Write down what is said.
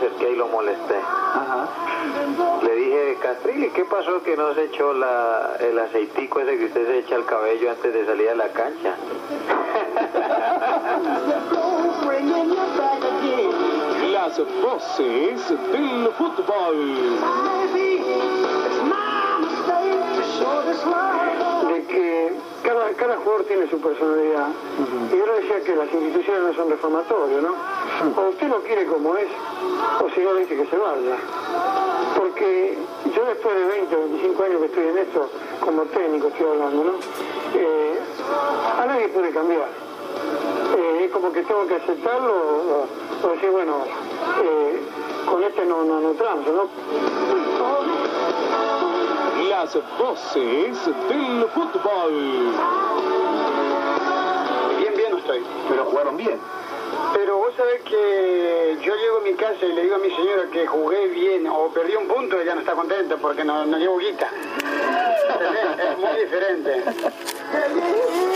acerqué y lo molesté. Ajá. Le dije, Castrilli, ¿qué pasó que no se echó el aceitico ese que usted se echa al cabello antes de salir a la cancha? Las voces del fútbol. De que cada jugador tiene su personalidad. Y yo le decía que las instituciones no son reformatorios, ¿no? O usted lo quiere como es, o si no le dice que se vaya. Porque yo después de 20 o 25 años que estoy en esto, como técnico estoy hablando, ¿no? A nadie puede cambiar. Es como que tengo que aceptarlo o decir, bueno, con este no transo, ¿no? Las voces del fútbol. Bien no estoy. Pero jugaron bien. Pero vos sabés que yo llego a mi casa y le digo a mi señora que jugué bien o perdí un punto y ella no está contenta porque no llevo guita. Es muy diferente.